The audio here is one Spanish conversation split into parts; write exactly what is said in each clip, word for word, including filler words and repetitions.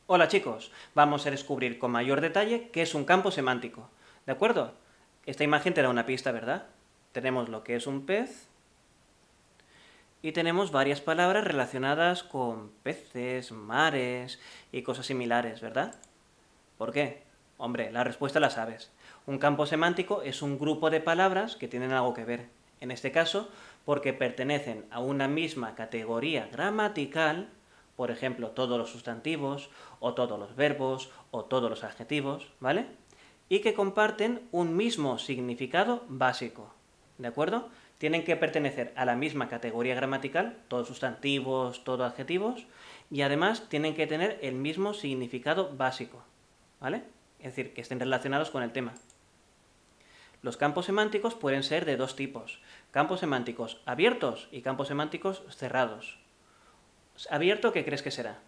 Hola chicos, vamos a descubrir con mayor detalle qué es un campo semántico, ¿de acuerdo? Esta imagen te da una pista, ¿verdad? Tenemos lo que es un pez y tenemos varias palabras relacionadas con peces, mares y cosas similares, ¿verdad? ¿Por qué? Hombre, la respuesta la sabes. Un campo semántico es un grupo de palabras que tienen algo que ver. En este caso, porque pertenecen a una misma categoría gramatical, por ejemplo, todos los sustantivos, o todos los verbos, o todos los adjetivos, ¿vale? Y que comparten un mismo significado básico, ¿de acuerdo? Tienen que pertenecer a la misma categoría gramatical, todos sustantivos, todos adjetivos, y además tienen que tener el mismo significado básico, ¿vale? Es decir, que estén relacionados con el tema. Los campos semánticos pueden ser de dos tipos, campos semánticos abiertos y campos semánticos cerrados. ¿Abierto qué crees que será?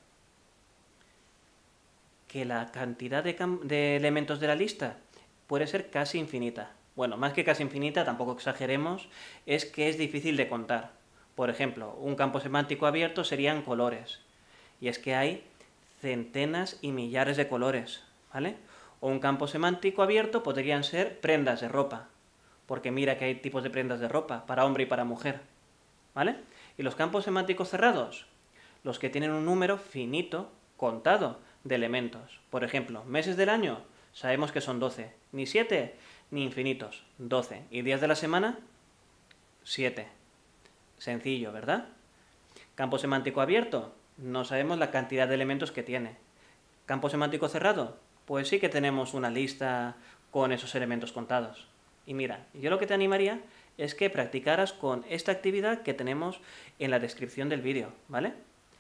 Que la cantidad de, de elementos de la lista puede ser casi infinita. Bueno, más que casi infinita, tampoco exageremos, es que es difícil de contar. Por ejemplo, un campo semántico abierto serían colores. Y es que hay centenas y millares de colores, ¿vale? O un campo semántico abierto podrían ser prendas de ropa, porque mira que hay tipos de prendas de ropa, para hombre y para mujer, ¿vale? Y los campos semánticos cerrados, los que tienen un número finito, contado, de elementos. Por ejemplo, meses del año, sabemos que son doce, ni siete, ni infinitos, doce. ¿Y días de la semana? siete. Sencillo, ¿verdad? Campo semántico abierto, no sabemos la cantidad de elementos que tiene. Campo semántico cerrado, pues sí que tenemos una lista con esos elementos contados. Y mira, yo lo que te animaría es que practicaras con esta actividad que tenemos en la descripción del vídeo, ¿vale?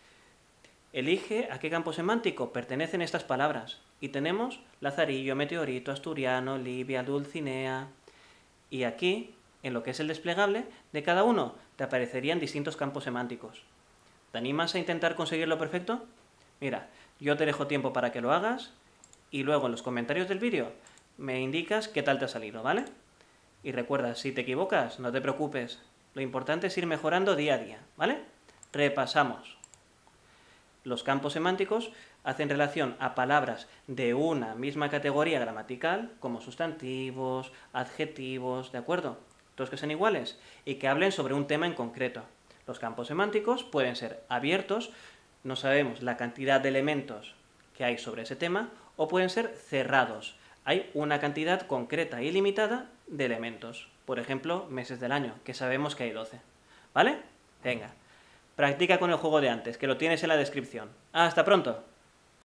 Elige a qué campo semántico pertenecen estas palabras. Y tenemos Lazarillo, Meteorito, Asturiano, Libia, Dulcinea. Y aquí, en lo que es el desplegable, de cada uno te aparecerían distintos campos semánticos. ¿Te animas a intentar conseguirlo perfecto? Mira, yo te dejo tiempo para que lo hagas y luego en los comentarios del vídeo me indicas qué tal te ha salido, ¿vale? Y recuerda, si te equivocas, no te preocupes. Lo importante es ir mejorando día a día, ¿vale? Repasamos. Los campos semánticos hacen relación a palabras de una misma categoría gramatical, como sustantivos, adjetivos, ¿de acuerdo? Todos que sean iguales y que hablen sobre un tema en concreto. Los campos semánticos pueden ser abiertos, no sabemos la cantidad de elementos que hay sobre ese tema, o pueden ser cerrados. Hay una cantidad concreta y limitada de elementos. Por ejemplo, meses del año, que sabemos que hay doce. ¿Vale? Venga. Practica con el juego de antes, que lo tienes en la descripción. ¡Hasta pronto!